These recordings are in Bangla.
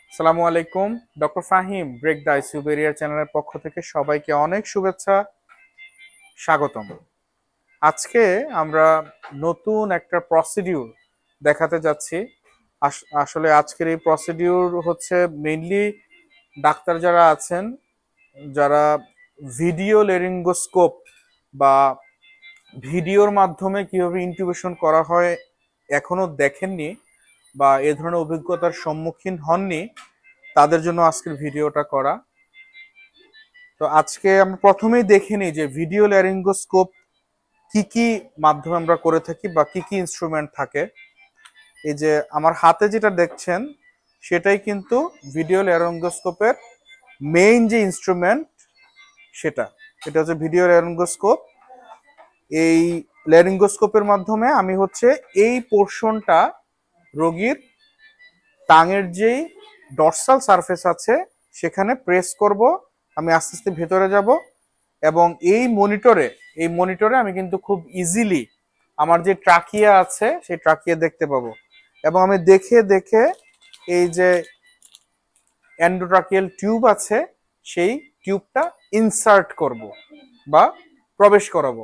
আসসালামু আলাইকুম। Doctor Fahim break the ICU barrier চ্যানেলের পক্ষ থেকে সবাইকে অনেক শুভেচ্ছা, স্বাগতম। আজকে আমরা নতুন একটা প্রসিডিউর দেখাতে যাচ্ছি। আসলে আজকের এই প্রসিডিউর হচ্ছে মেইনলি ডাক্তার যারা আছেন, যারা ভিডিও লেরিঙ্গোস্কোপ বা ভিডিওর মাধ্যমে কিভাবে ইনটিউবেশন করা হয় এখনো দেখেননি বা এ ধরনের অভিজ্ঞতার সম্মুখীন হননি, তাদের জন্য আজকের ভিডিওটা করা। তো আজকে আমরা প্রথমেই দেখে নিই যে ভিডিও ল্যারিঙ্গোস্কোপ কি কি মাধ্যমে আমরা করে থাকি বা কি কি ইনস্ট্রুমেন্ট থাকে। এই যে আমার হাতে যেটা দেখছেন সেটাই কিন্তু ভিডিও ল্যারিঙ্গোস্কোপের মেইন যে ইনস্ট্রুমেন্ট, এটা হচ্ছে ভিডিও ল্যারিঙ্গোস্কোপ। এই ল্যারিঙ্গোস্কোপের মাধ্যমে আমি হচ্ছে এই পোর্শনটা রোগীর টাঙের যেই ডর্সাল সারফেস আছে সেখানে প্রেস করব। আমি আস্তে আস্তে ভেতরে যাব এবং এই মনিটরে আমি কিন্তু খুব ইজিলি আমার যে ট্রাকিয়া আছে সেই ট্রাকিয়া দেখতে পাবো এবং আমি দেখে দেখে এই যে এন্ডোট্রাকিয়াল টিউব আছে সেই টিউবটা ইনসার্ট করব বা প্রবেশ করাবো।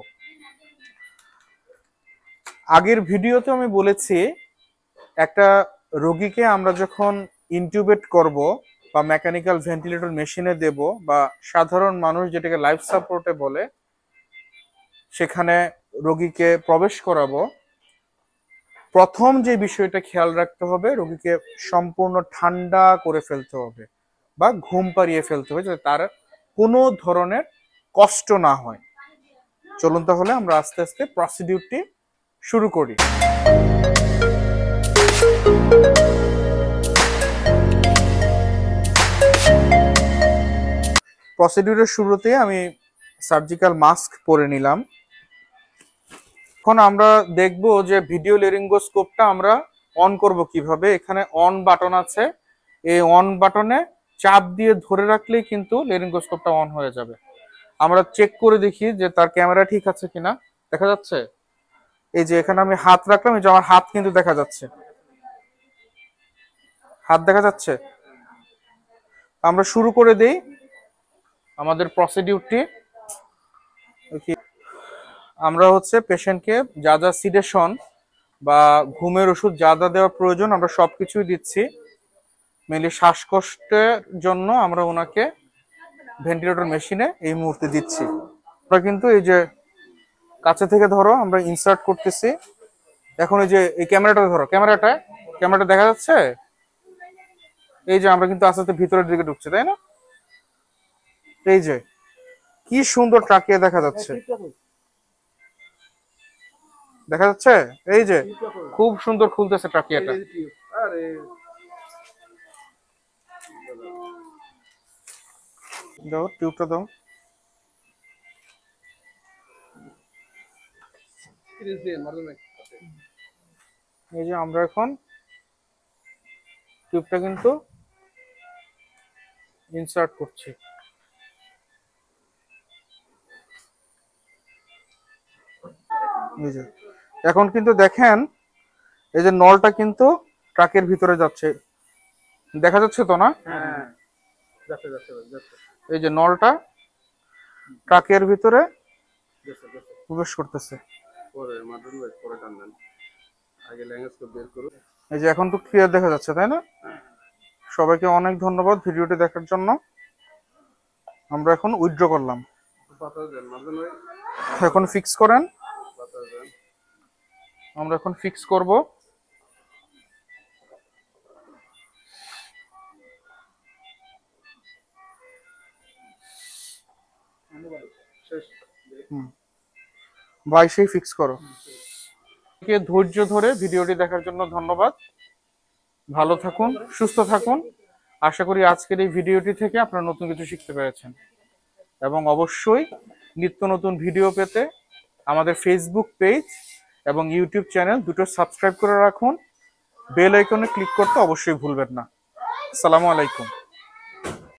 আগের ভিডিওতে আমি বলেছি একটা রোগীকে আমরা যখন ইনটিউবেট করব বা মেকানিক্যাল ভেন্টিলেটর মেশিনে দেব বা সাধারণ মানুষ যেটাকে লাইফ সাপোর্টে বলে, সেখানে রোগীকে প্রবেশ করাবো, প্রথম যে বিষয়টা খেয়াল রাখতে হবে রোগীকে সম্পূর্ণ ঠান্ডা করে ফেলতে হবে বা ঘুম পাড়িয়ে ফেলতে হবে যাতে তার কোনো ধরনের কষ্ট না হয়। চলুন তাহলে আমরা আস্তে আস্তে প্রসিডিউরটি শুরু করি। প্রসিডিউরের শুরুতে আমি সার্জিক্যাল মাস্ক পরে নিলাম। এখন আমরা দেখব যে ভিডিও লেরিঙ্গোস্কোপটা আমরা অন করব কিভাবে। এখানে অন বাটন আছে, এই অন বাটনে চাপ দিয়ে ধরে রাখলেই কিন্তু লেরিঙ্গোস্কোপটা অন হয়ে যাবে। আমরা চেক করে দেখি যে তার ক্যামেরা ঠিক আছে কিনা। দেখা যাচ্ছে এই যে এখানে আমি হাত রাখলাম, এই যে আমার হাত কিন্তু দেখা যাচ্ছে, হাত দেখা যাচ্ছে। আমরা শুরু করে দেই আমাদের প্রসিডিউরটি। আমরা হচ্ছে পেশেন্টকে যা যা সিডেশন বা ঘুমের ওষুধ যা যা দেওয়া প্রয়োজন আমরা সবকিছুই দিচ্ছি। মেনলি শ্বাসকষ্টের জন্য আমরা ওনাকে ভেন্টিলেটর মেশিনে এই মুহূর্তে দিচ্ছি। আমরা কিন্তু এই যে কাছে থেকে ধরো আমরা ইনসার্ট করতেছি। এখন এই যে এই ক্যামেরাটা ধরো, ক্যামেরাটা দেখা যাচ্ছে। এই যে আমরা কিন্তু আস্তে আস্তে ভিতরের দিকে ঢুকছি, তাই না? এই যে কি সুন্দর ট্রাকিয়া দেখা যাচ্ছে, দেখা যাচ্ছে। এই যে খুব সুন্দর খুলতেছে ট্রাকিয়াটা। দাও টিউবটা দাও। এই যে আমরা এখন টিউবটা কিন্তু ইনসার্ট করছি। এই যে এখন কিন্তু দেখেন এই যে নলটা কিন্তু ট্রাকের ভিতরে যাচ্ছে, দেখা যাচ্ছে তো না? এই যে নলটা ট্রাকের ভিতরে প্রবেশ করতেছে। এই যে এখন তো ক্লিয়ার দেখা যাচ্ছে, তাই না? সবাইকে অনেক ধন্যবাদ ভিডিওটি দেখার জন্য। আমরা এখন উইথড্র করলাম, এখন ফিক্স করেন। আমরা এখন ফিক্স করব। ভাই সেই ফিক্স করো। ধৈর্য ধরে ভিডিওটি দেখার জন্য ধন্যবাদ। ভালো থাকুন, সুস্থ থাকুন। আশা করি আজকের এই ভিডিওটি থেকে আপনারা নতুন কিছু শিখতে পেরেছেন এবং অবশ্যই নিত্য নতুন ভিডিও পেতে আমাদের ফেসবুক পেজ এবং ইউটিউব চ্যানেল দুটো সাবস্ক্রাইব করে রাখুন। বেল আইকনে ক্লিক করতে অবশ্যই ভুলবেন না। আসসালামু আলাইকুম।